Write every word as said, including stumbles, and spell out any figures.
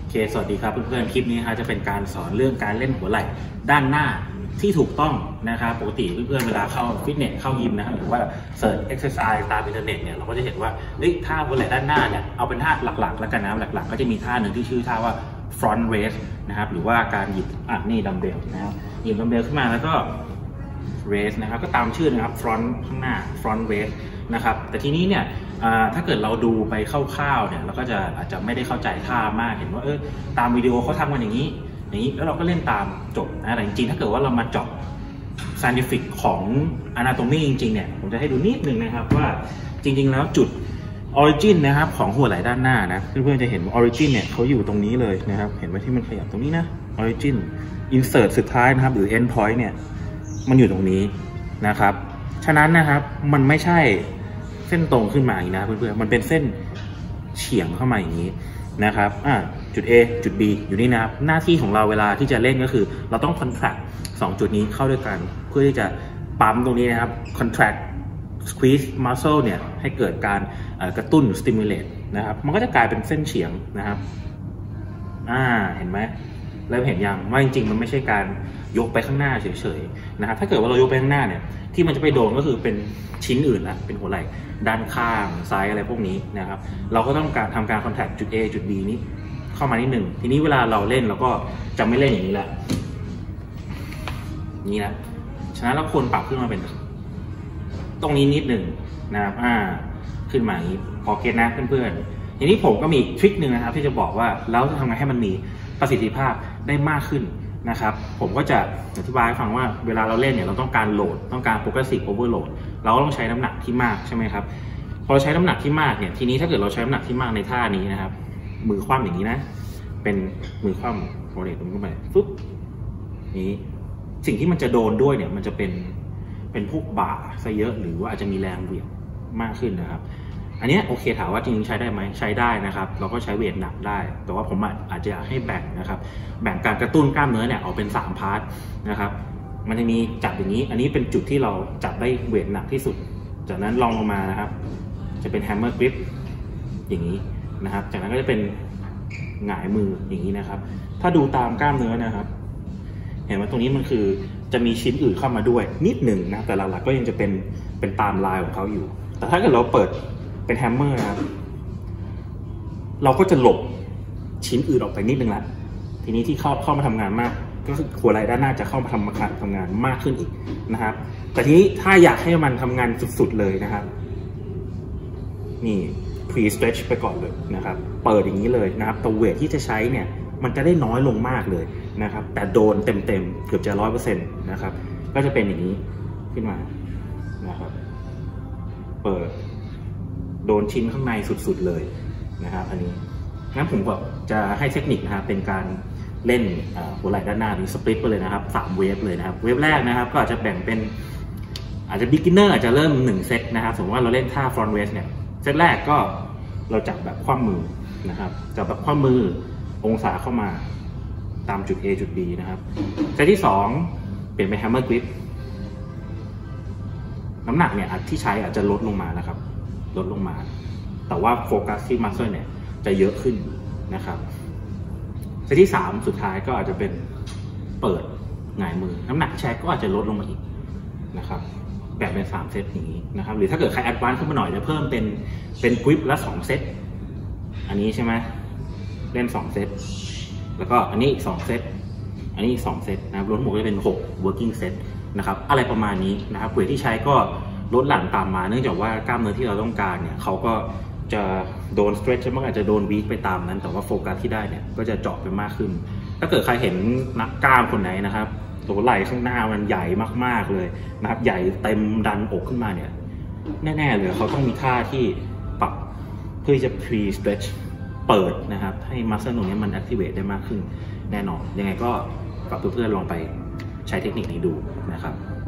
เคสวัสดีครับเพื่อนๆคลิปนี้จะเป็นการสอนเรื่องการเล่นหัวไหล่ด้านหน้าที่ถูกต้องนะครับปกติเพื่อนๆเวลาเข้าฟิตเนสเข้ายิมนะครับหรือว่าเสิร์ชเอ็กซ์ไซส์ตามอินเทอร์เน็ตเนี่ยเราก็จะเห็นว่าท่าหัวไหล่ด้านหน้าเนี่ยเอาเป็นท่าหลักๆแล้วกันนะหลักๆก็จะมีท่าหนึ่งที่ชื่อท่าว่า front raise นะครับหรือว่าการหยิบอ่ะนี่ดัมเบลนะครับหยิบดัมเบลขึ้นมาแล้วก็ raise นะครับก็ตามชื่อนะครับ front ข้างหน้า front raise นะครับแต่ทีนี้เนี่ยถ้าเกิดเราดูไปคร่าวๆเนี่ยเราก็จะอาจจะไม่ได้เข้าใจท่ามากเห็นว่าเออตามวิดีโอเขาทำกันอย่างนี้อย่างนี้แล้วเราก็เล่นตามจบนะแต่จริงๆถ้าเกิดว่าเรามาเจาะ scientific ของ anatomy จริงๆเนี่ยผมจะให้ดูนิดนึงนะครับว่าจริงๆแล้วจุด origin นะครับของหัวไหล่ด้านหน้านะเพื่อนๆจะเห็นว่า origin เนี่ยเขาอยู่ตรงนี้เลยนะครับเห็นไหมที่มันขยับตรงนี้นะ origin insert สุดท้ายนะครับหรือ end point เนี่ยมันอยู่ตรงนี้นะครับฉะนั้นนะครับมันไม่ใช่เส้นตรงขึ้นมาอีกนะเพื่อนๆมันเป็นเส้นเฉียงเข้ามาอย่างนี้นะครับอ่าจุด A จุด B อยู่นี่นะครับหน้าที่ของเราเวลาที่จะเล่นก็คือเราต้อง contract สองจุดนี้เข้าด้วยกันเพื่อที่จะปั๊มตรงนี้นะครับ contract squeeze muscle เนี่ยให้เกิดการกระตุ้น stimulate นะครับมันก็จะกลายเป็นเส้นเฉียงนะครับอ่าเห็นไหมเริ่มเห็นยังว่าจริงๆมันไม่ใช่การยกไปข้างหน้าเฉยๆนะครับถ้าเกิดว่าเรายกไปข้างหน้าเนี่ยที่มันจะไปโดนก็คือเป็นชิ้นอื่นละเป็นหัวไหล่ด้านข้างซ้ายอะไรพวกนี้นะครับเราก็ต้องการทำการคอนแทคจุด A จุด B นี้เข้ามานิดหนึ่งทีนี้เวลาเราเล่นเราก็จะไม่เล่นอย่างนี้ละนี่นะฉะนั้นเราควรปรับขึ้นมาเป็นตรงนี้นิดหนึ่งนะครับอ่าขึ้นมาอย่างนี้พอเก็ตนะเพื่อนๆทีนี้ผมก็มีทริคหนึ่งนะครับที่จะบอกว่าเราจะทำไงให้มันมีประสิทธิภาพได้มากขึ้นนะครับผมก็จะอธิบายให้ฟังว่าเวลาเราเล่นเนี่ยเราต้องการโหลดต้องการ progressive overload เราก็ต้องใช้น้ำหนักที่มากใช่ไหมครับพอเราใช้น้ำหนักที่มากเนี่ยทีนี้ถ้าเกิดเราใช้น้ำหนักที่มากในท่านี้นะครับมือคว่ำอย่างนี้นะเป็นมือคว่ำโรเตตรงนี้ไปปุ๊บนี้สิ่งที่มันจะโดนด้วยเนี่ยมันจะเป็นเป็นพวกบ่าซะเยอะหรือว่าอาจจะมีแรงเหวี่ยงมากขึ้นนะครับอันนี้โอเคถามว่าจริงๆใช้ได้ไหมใช้ได้นะครับเราก็ใช้เวทหนักได้แต่ว่าผมอาจจะอยากให้แบ่งนะครับแบ่งการกระตุ้นกล้ามเนื้อเนี่ยออกเป็นสามพาร์ทนะครับมันจะมีจับอย่างนี้อันนี้เป็นจุดที่เราจับได้เวทหนักที่สุดจากนั้นลองลงมานะครับจะเป็นแฮมเมอร์กริปอย่างนี้นะครับจากนั้นก็จะเป็นหงายมืออย่างนี้นะครับถ้าดูตามกล้ามเนื้อนะครับเห็นว่าตรงนี้มันคือจะมีชิ้นอื่นเข้ามาด้วยนิดหนึ่งนะแต่หลักๆก็ยังจะเป็นเป็นตามลายของเขาอยู่แต่ถ้าเกิดเราเปิดเป็นแฮมเมอร์นะครับเราก็จะหลบชิ้นอื่นออกไปนิดนึงละทีนี้ที่เข้าเข้ามาทำงานมากก็คือหัวไหล่ด้านหน้าจะเข้ามาทำมาทำงานมากขึ้นอีกนะครับแต่ทีนี้ถ้าอยากให้มันทำงานสุดๆเลยนะครับนี่ pre stretch ไปก่อนเลยนะครับเปิดอย่างนี้เลยนะครับตัวเวทที่จะใช้เนี่ยมันจะได้น้อยลงมากเลยนะครับแต่โดนเต็มๆเกือบจะร้อยเปอร์เซ็นต์นะครับก็จะเป็นอย่างนี้ขึ้นมานะครับเปิดโดนชิ้นข้างในสุดๆเลยนะครับอันนี้งั้นผมก็จะให้เทคนิคนะครับเป็นการเล่นหัวไหล่ด้านหน้านี้สปลิตไปเลยนะครับสามเวฟเลยนะครับเวฟแรกนะครับก็อาจจะแบ่งเป็นอาจจะ beginner อาจจะเริ่มหนึ่งเซตนะครับสมมติว่าเราเล่นท่า front raise เนี่ยเซตแรกก็เราจับแบบคว่ำมือนะครับจับแบบคว่ำมือองศาเข้ามาตามจุด A จุด B นะครับเซตที่สองเปลี่ยนเป็น hammer grip น้ำหนักเนี่ยที่ใช้อาจจะลดลงมานะครับลดลงมาแต่ว่าโฟกัสที่มัสเซลเนี่ยจะเยอะขึ้นนะครับเซตที่สามสุดท้ายก็อาจจะเป็นเปิดหงายมือน้ำหนักแชร์ก็อาจจะลดลงมาอีกนะครับแบ่งเป็นสามเซตอย่างนี้นะครับหรือถ้าเกิดใครแอดวานซ์ขึ้นมาหน่อยจะเพิ่มเป็นเป็นกริปละสองเซตอันนี้ใช่ไหมเล่นสองเซตแล้วก็อันนี้อีกสองเซตอันนี้อีกสองเซตนะครับรวมหมดก็จะเป็นหก working set นะครับอะไรประมาณนี้นะครับเวทที่ใช้ก็ลดหลั่นตามมาเนื่องจากว่ากล้ามเนื้อที่เราต้องการเนี่ยเขาก็จะโดน stretch มันอาจจะโดน weak ไปตามนั้นแต่ว่าโฟกัสที่ได้เนี่ยก็จะเจาะไปมากขึ้นถ้าเกิดใครเห็นนักกล้ามคนไหนนะครับตัวไหล่ข้างหน้ามันใหญ่มากๆเลยนะครับใหญ่เต็มดันอกขึ้นมาเนี่ยแน่ๆเลยเขาต้องมีท่าที่ปรับเพื่อจะ pre stretch เปิดนะครับให้มัสเซลตรงนี้มัน activate ได้มากขึ้นแน่นอนยังไงก็ฝากเพื่อนๆลองไปใช้เทคนิคนี้ดูนะครับ